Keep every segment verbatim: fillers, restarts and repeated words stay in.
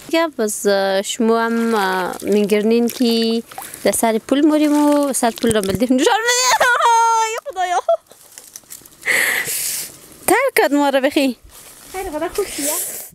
دیگه بس شما هم میگرنین که در سر پول موریم و سر پول را بلدیم نشان بدیم. یا خدایا ترکت ما را بخی خیلی خدا خوب شیه.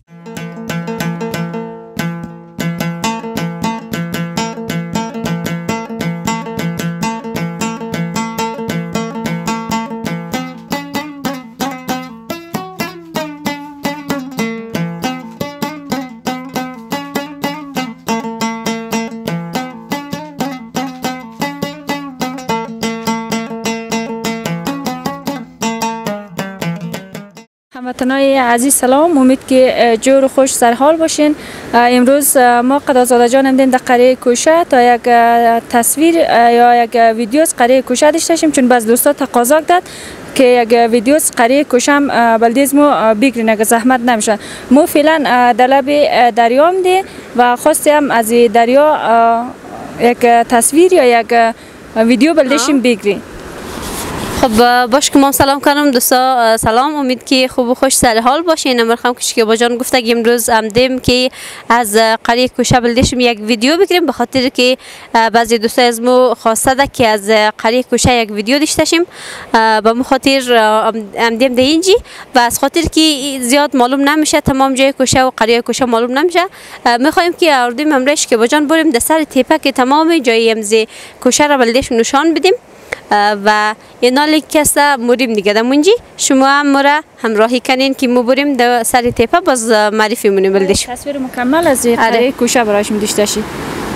هموطنای عزیز سلام، امید که جور و خوش سرحال باشین. امروز ما قدازاده جان همدیم در قریه کوشه تا یک تصویر یا یک ویدیو از قریه کوشه داشتیم، چون بعض دوستا تقاضا داد که یک ویدیو از قریه کوشه هم بلدیز مو بگیرین اگه زحمت نمیشه. مو فعلا در لب دریا همدیم و خواستیم از دریا یک تصویر یا یک ویدیو بلدیشیم بگیریم. خب باش که ما سلام کنم دوستا، سلام، امید که خوب و خوش سر حال باشین. امر خام که با جان گفته که امروز آمدیم که از قریه کوشه بلدیشم یک ویدیو بگیریم، به خاطر که بعضی دوستا از مو خواسته ده که از قریه کوشه یک ویدیو داشتیم، به مو خاطر آمدیم ده اینجی و از خاطر که زیاد معلوم نمیشه تمام جای کوشه و قریه کوشه معلوم نمیشه، میخوایم که اردیم امروز که با جان بریم در سر تپه که تمام جای امز کوشه را بلدیشم نشان بدیم و اینا لیک است موریم دیگه دمونجی شما هم مرا همراهی کنین که ما بریم در سر تپه باز معرفی مونیم بلدش. تصویر مکمل از قریه کوشه برایشون داشته شی.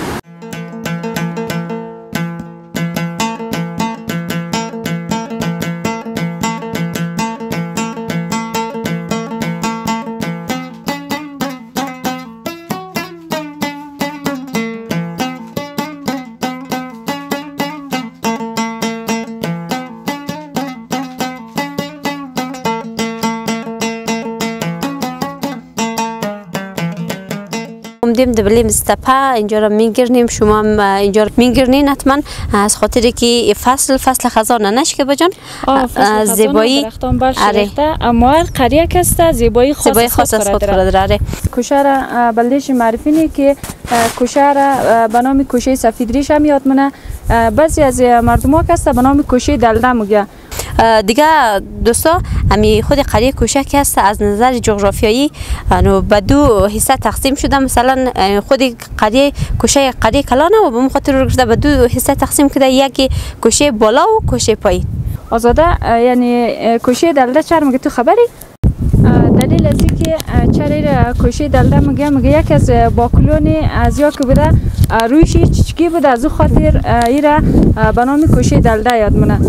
اومدیم دبلیم استپا اینجا را میگرنیم، شما هم اینجا را میگرنین حتما، از خاطر که فصل فصل خزان نشکه بجان زیبایی درختان برشته اما قریه کسته زیبایی خاص از خود داره. کوشه را بلدیش معرفی نی که کوشه را به نام کوشه سفید ریش هم یاد منه، بعضی از مردم ها کسته به نام کوشه دلده میگه. دیگه دوستا امی خود قریه کوشه که هست از نظر جغرافیایی انو به دو حصه تقسیم شده، مثلا خود قریه کوشه قریه کلانه و به خاطر رو گرفته به دو حصه تقسیم کرده، یکی کوشه بالا و کوشه پایین. آزاده یعنی کوشه دلده چرا میگه تو خبری؟ دلیل از اینکه چرا کوشه دلده میگه میگه یک از باکلون از یا که بوده رویش چچکی بوده، از او خاطر ایره به نام کوشه دلده یاد مونه.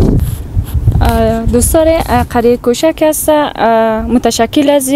دوستان قریه کوشه که است متشکل از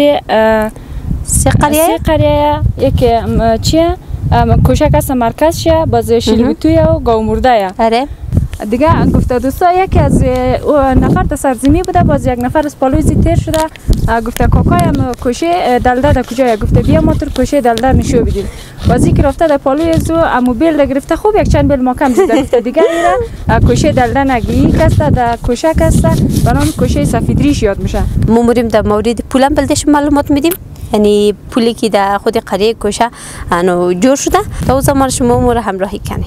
سه قریه قریه یک چیه کوشه که است مرکز شه باز شیلوتوی و گاومرده اره دیگه گفته دوستا یکی از نفر در سرزمی بوده، باز یک نفر از پالوی تیر شده، گفته کاکایم کوشه دلده در کجای، گفته بیا ما تو کوشه دلده نشو بدیم، بازی که رفته در پالوی زو امو بیل گرفته خوب یک چند بیل ما کم زده، گفته دیگه ایره کوشه دلده نگی کسته در کوشه کسته به نام کوشه سفید ریش یاد میشه. ما موریم در مورد پولم بلدش معلومات میدیم، یعنی پولی که در خود قریه کوشه انو جور شده تا زمان شما مور همراهی کنید.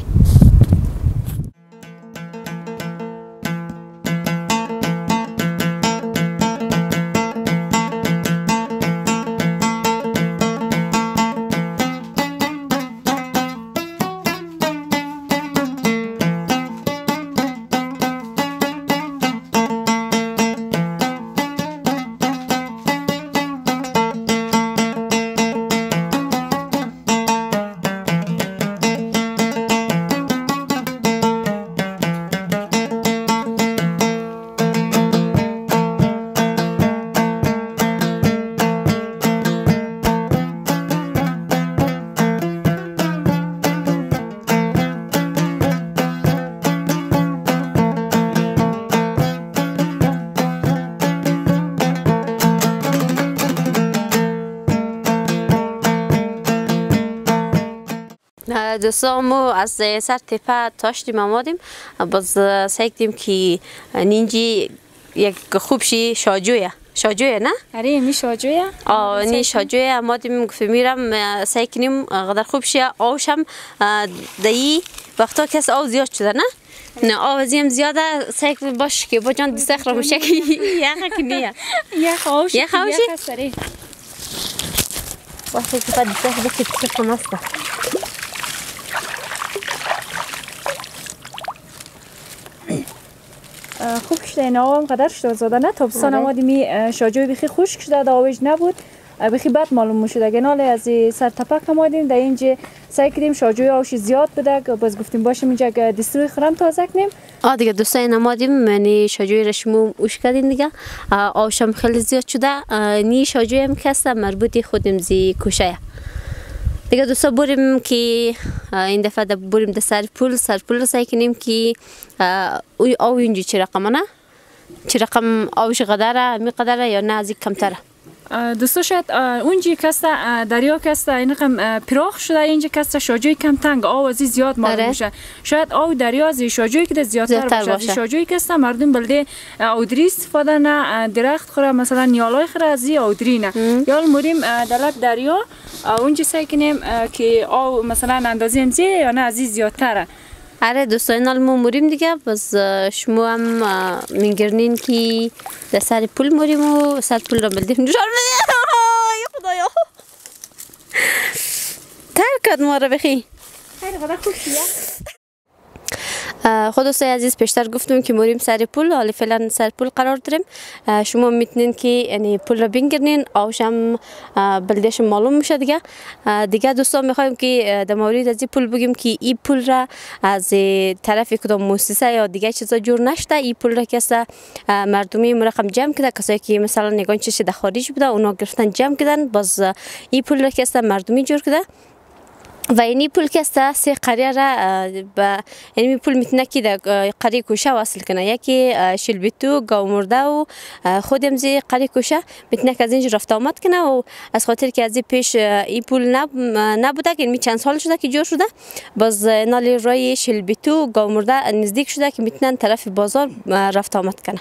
دوستا ما از سر تپه تاشتیم آمدیم، باز سعی کردیم که نینجی یک خوب شی شاجویه شاجوی نه؟ آره می شاجویه. آه نی شاجوی ما دیم گفته میرم سعی کنیم قدر خوب شه آوشم دایی وقتا کس آو زیاد شده نه؟ نه آو زیم زیاده سعی کنیم باش که با جان دسته خراب میشه که یخ کنیه یخ آوش یخ آوشی؟ یخ سری وقتی که بعد دسته خراب که دسته خراب مسته خوب کشته این آوام قدر شده زاده نه تابستان ما دیمی شاجوی بخی خشک شده داویج نبود بخی بد معلوم میشد اگه ناله از سر تپک آمدیم در اینجا سعی کردیم شاجوی آوش زیاد بده باز گفتیم باشیم اینجا دستروی خرم تازه کنیم آه دیگه دوستای نمادیم یعنی شاجوی رشمو اوش کردیم دیگه آوشم خیلی زیاد شده نی شاجوی هم کسته مربوطی خودم زی کوشه دیگه دوستا بریم که این دفعه بریم در سر پول سر پول سعی کنیم که آو اینجا چه رقمه نه؟ چه رقم آوش قدره می قدره یا نه از این کمتره؟ دوستا شاید اونجی کسته دریا کسته این رقم پراخ شده اینجا کسته شاجوی کم تنگ آو ازی زیاد معلوم میشه شاید آو دریا از شاجوی که زیادتر باشه شاجوی کسته مردم بلده آودری استفاده نه درخت خوره مثلا نیالای خوره از آودری نه یا موریم دلت دریا اونجا سعی کنیم که آو مثلا اندازه امزی یا نه از زیادتره آره دوستان نال ما موریم دیگه بس شما هم میگرنین که در سر پول موریم و سر پول را بلدیم جوشار بدیم یا خدایا ترکت ما را بخی خیلی خدا خوب شیه خود دوستای عزیز پیشتر گفتم که موریم سر پول حالا فعلا سر پول قرار داریم شما میتونین که یعنی پول را بینگرنین آوشم بلدیش معلوم میشه دیگه دیگه دوستان میخوایم که در مورد از این پول بگیم که این پول را از طرف کدام مؤسسه یا دیگه چیزا جور نشده این پول را کسا مردمی مرقم جمع کرده کسایی که مثلا نگان چیزی در خارج بوده اونا گرفتن جمع کردن باز این پول را کسا مردمی جور کرده و اینی پول که است سه قریه را با اینی پول میتونه که در قریه کوشه وصل کنه یکی شلبیتو گاومرده و خودم زی قریه کوشه میتونه که از اینجا رفت آمد کنه و از خاطر که از این پیش این پول نب نبوده که می چند سال شده که جور شده باز نالی رای شلبیتو گاومرده نزدیک شده که میتونن طرف بازار رفت آمد کنه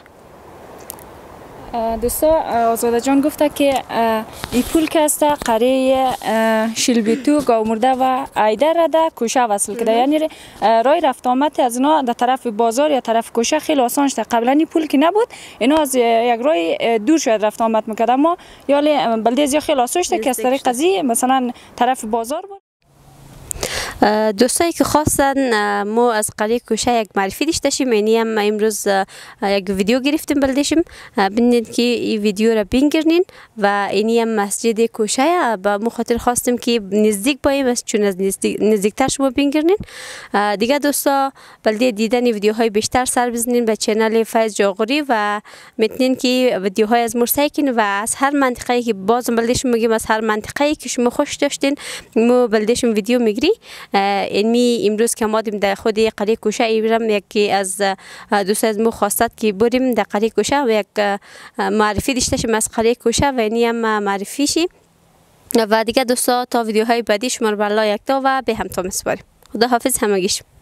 دوستا آزاده جان گفته که این پول که است قریه شلبیتو گاومرده و ایدر را در کوشه وصل کرده یعنی رای رفت آمد از اینا در طرف بازار یا طرف کوشه خیلی آسان شده قبلا این پول که نبود اینا از یک رای دور شاید رفت آمد میکرد اما یا بلده زیاد خیلی آسان شده که از طریق قضیه مثلا طرف بازار بود دوستایی که خواستن ما از قریه کوشه یک معرفی داشته شیم اینی هم امروز یک ویدیو گرفتیم بلدشیم ببینید که این ویدیو را بینگرنین و اینی هم مسجد کوشه با مخاطر خواستیم که نزدیک بایم چون از نزدیک نزدیکتر شما بینگرنین دیگه دوستا بلده دیدن ویدیوهای بیشتر سر بزنین به چینل فیض جاغوری و میتونین که ویدیوهای از مرسای کنین و از هر منطقه‌ای که باز بلدشیم میگیم از هر منطقه‌ای که شما خوش داشتین ما بلدشیم ویدیو میگیری اینمی امروز که آمدیم در خود قریه کوشه ایرم یکی از دوست از مو خواستد که بریم در قریه کوشه و یک معرفی داشته شیم از قریه کوشه و اینی هم معرفی شیم و دیگه دوستا تا ویدیوهای بعدی شما رو بالله یک تا و به همتا میسپاریم خدا حافظ همگیش.